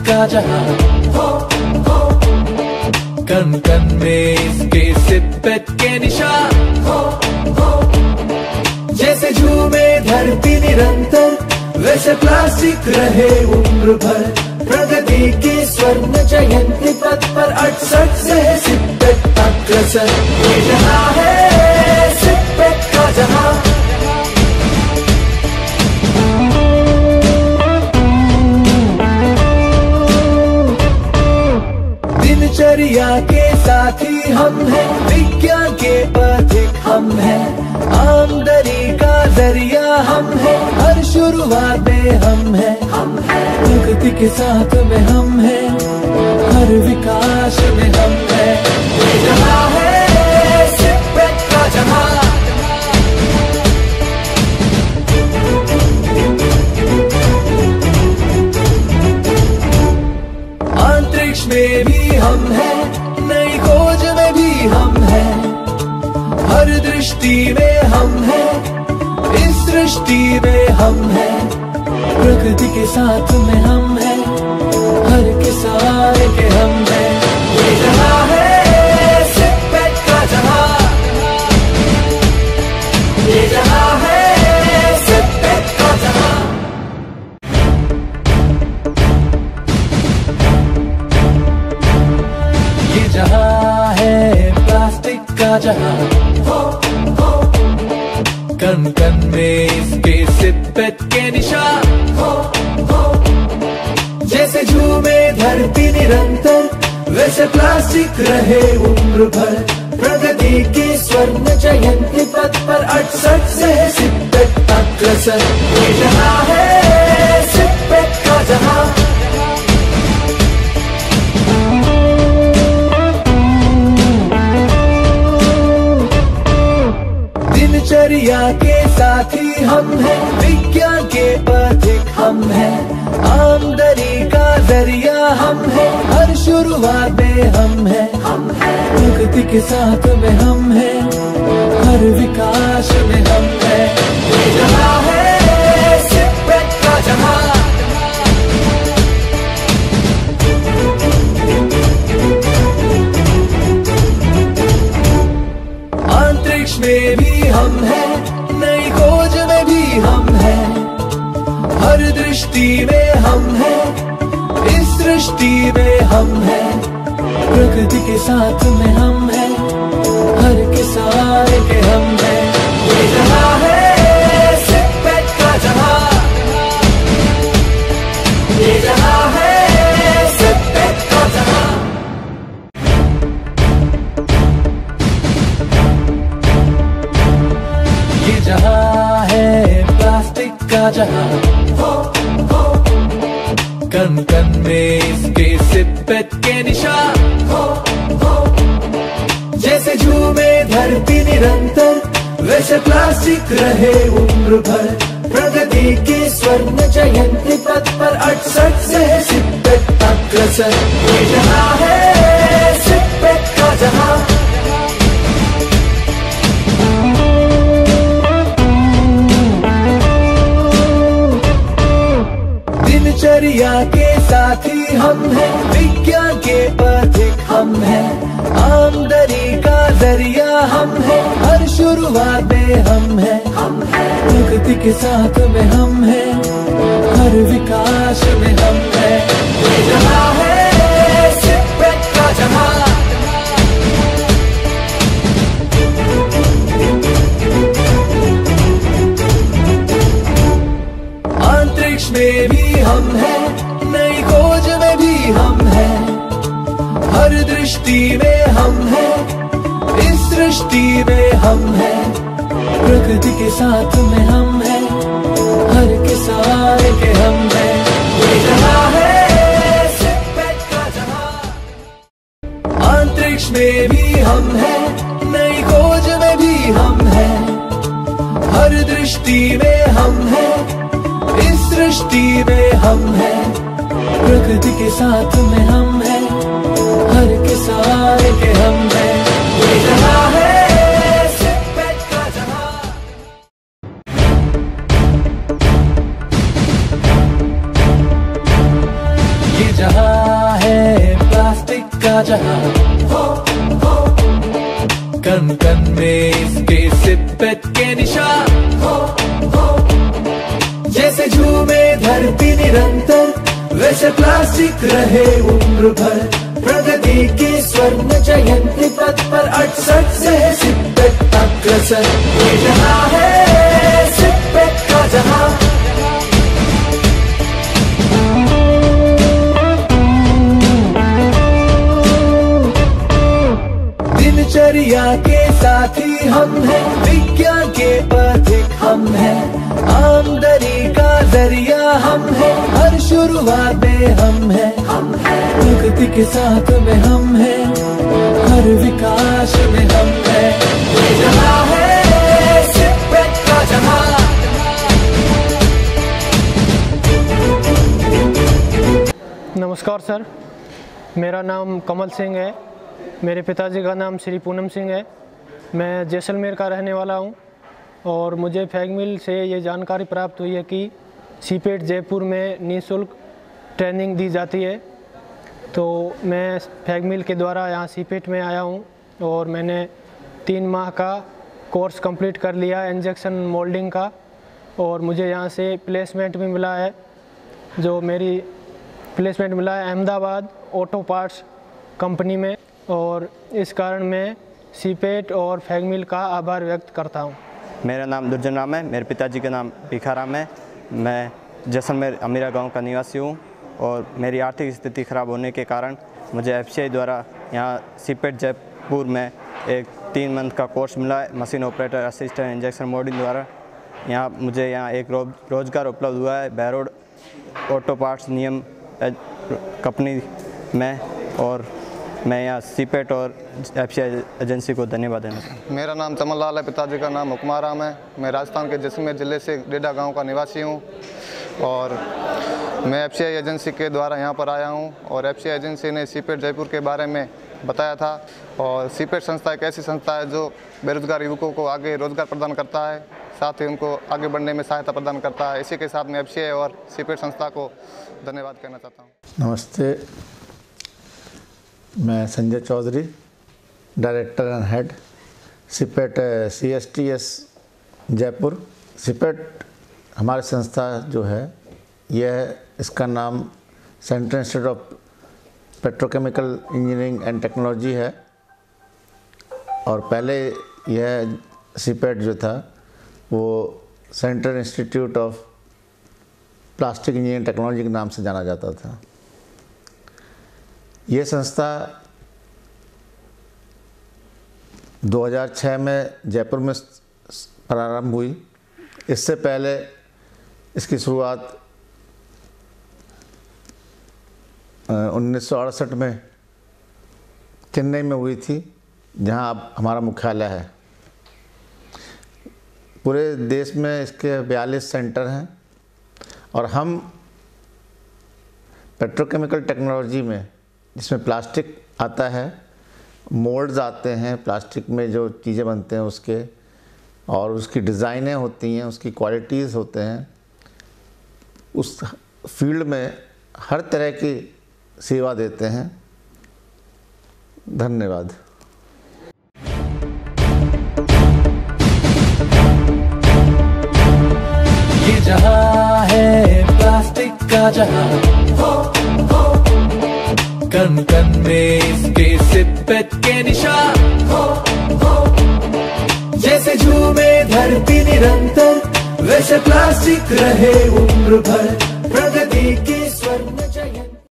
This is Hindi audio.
का जहां, कन कन में इसके सिपत के निशान, जैसे झूमे धरती निरंतर वैसे प्लास्टिक रहे उम्र भर। प्रगति की स्वर्ण जयंती पथ पर 68 से सिपत अग्रसर। ये जहां है सिपत का जहां, दिनचर्या के साथी हम हैं, विज्ञान के पथिक हम हैं, आमदनी का जरिया हम हैं, हर शुरुआत में हम हैं, प्रगति के साथ में हम हैं, हर विकास में हम हैं। ये जहां है सिपत का जहां, अंतरिक्ष में भी हम हैं, नई खोज में भी हम हैं, हर दृष्टि में हम हैं, इस सृष्टि में हम हैं, प्रकृति के साथ में हम हैं, हर किसान के हम हैं। ये जहां है सिपत का जहां, ये जहां है सिपत का जहां। ये जहां है प्लास्टिक का जहां, कन कन में इसके सिपत के निशान, जैसे झूमे धरती निरंतर वैसे प्लास्टिक रहे उम्र भर। प्रगति की स्वर्ण जयंती पथ पर 68 से सिपत अग्रसर। ये जहां है सिपत का जहां, दिनचर्या के साथी हम हैं, विज्ञान के पथिक हम हैं, आमदनी का जरिया हम हैं, हर शुरुआत में हम हैं, प्रगति के साथ में हम हैं, हर विकास में हम हैं। ये जहां है सिपत का जहां, अंतरिक्ष में भी हम हैं, नई खोज में भी हम हैं, हर दृष्टि में हम हैं, इस सृष्टि में हम हैं, प्रकृति के साथ में हम हैं, हर किसान के हम हैं। ये जहां है सिपत का जहां, ये जहां है सिपत का जहां। ये जहां है प्लास्टिक का जहां, कन कन में इसके सिपत के निशान, जैसे झूमे धरती निरंतर वैसे प्लास्टिक रहे उम्र भर। प्रगति की स्वर्ण जयंती पथ पर 68 से सिपत अग्रसर। ये जहां है सिपत का जहां, दिनचर्या के साथी हम हैं, विज्ञान के पथिक हम हैं, आमदनी का जरिया हम हैं, हर शुरुआत में हम हैं, प्रगति के साथ में हम हैं, हर विकास में हम हैं। ये जहां है सिपत का जहां, अंतरिक्ष में भी हम हैं, नई खोज में भी हम हैं, हर दृष्टि में हम हैं, इस सृष्टि में हम हैं, प्रकृति के साथ में हम हैं, हर किसान के हम हैं। ये जहां है सिपत का जहां, अंतरिक्ष में भी हम हैं, नई खोज में भी हम हैं, हर दृष्टि में हम हैं, इस सृष्टि में हम हैं, प्रकृति के साथ में हम हैं, हर किसान के हम हैं। ये जहां है सिपत का जहां, ये जहां का जहां, कन कन में इसके सिपेट के निशान, जैसे झूमे धरती निरंतर, वैसे प्लास्टिक रहे उम्र भर। प्रगति की स्वर्ण जयंती पथ पर 68 से सिपेट अग्रसर। ये जहां है सिपेट का जहां। दिनचर्या के साथी हम हैं, विज्ञान के पथिक हम हैं, आमदनी का जरिया हम हैं, हर शुरुआत में हम हैं, प्रगति के साथ में हम हैं, हर विकास में हम हैं। ये जहां है सिपेट का जहां। नमस्कार सर, मेरा नाम कमल सिंह है। मेरे पिताजी का नाम श्री पूनम सिंह है। मैं जैसलमेर का रहने वाला हूं और मुझे फैगमिल से ये जानकारी प्राप्त हुई है कि सीपेट जयपुर में निःशुल्क ट्रेनिंग दी जाती है। तो मैं फैगमिल के द्वारा यहाँ सीपेट में आया हूँ और मैंने 3 माह का कोर्स कंप्लीट कर लिया इंजेक्शन मोल्डिंग का, और मुझे यहाँ से प्लेसमेंट भी मिला है। जो मेरी प्लेसमेंट मिला है अहमदाबाद ऑटो पार्ट्स कंपनी में, और इस कारण मैं सीपेट और फैगमिल का आभार व्यक्त करता हूं। मेरा नाम दुर्जन राम है। मेरे पिताजी का नाम भिखाराम है। मैं जैसलमेर अमीरा गांव का निवासी हूं और मेरी आर्थिक स्थिति ख़राब होने के कारण मुझे FCI द्वारा यहाँ सीपेट जयपुर में एक 3 मंथ का कोर्स मिला है, machine operator assistant injection moulding द्वारा। मुझे यहाँ एक रोज़गार उपलब्ध हुआ है बैरोड ऑटो पार्ट्स नियम कंपनी में, और मैं यहाँ सीपेट और FCI एजेंसी को धन्यवाद देना चाहता हूँ। मेरा नाम चमन लाल है, पिताजी का नाम हुक्माराम है। मैं राजस्थान के जैसलमेर ज़िले से डेडा गांव का निवासी हूँ और मैं FCI एजेंसी के द्वारा यहाँ पर आया हूँ। और FCI एजेंसी ने सीपेट जयपुर के बारे में बताया था। और सीपेट संस्था एक ऐसी संस्था है जो बेरोजगार युवकों को आगे रोजगार प्रदान करता है, साथ ही उनको आगे बढ़ने में सहायता प्रदान करता है। इसी के साथ मैं FCI और सीपेट संस्था को धन्यवाद कहना चाहता हूँ। नमस्ते, मैं Sanjay Chaudhary, director and head CIPET CSTS Jaipur. CIPET हमारी संस्था जो है, यह इसका नाम central institute of petrochemical engineering and technology है। और पहले यह सीपेट जो था वो central institute of plastic engineering technology के नाम से जाना जाता था। ये संस्था 2006 में जयपुर में प्रारंभ हुई। इससे पहले इसकी शुरुआत 1968 में चेन्नई में हुई थी, जहां अब हमारा मुख्यालय है। पूरे देश में इसके 42 सेंटर हैं और हम पेट्रोकेमिकल टेक्नोलॉजी में, जिसमें प्लास्टिक आता है, मोल्ड्स आते हैं, प्लास्टिक में जो चीज़ें बनते हैं उसके, और उसकी डिज़ाइनें होती हैं, उसकी क्वालिटीज़ होते हैं, उस फील्ड में हर तरह की सेवा देते हैं। धन्यवाद। ये जहां है प्लास्टिक का जहां, कन कन में इसके सिपेट के निशान, जैसे झूमे धरती निरंतर, वैसे प्लास्टिक रहे उम्र भर। प्रगति की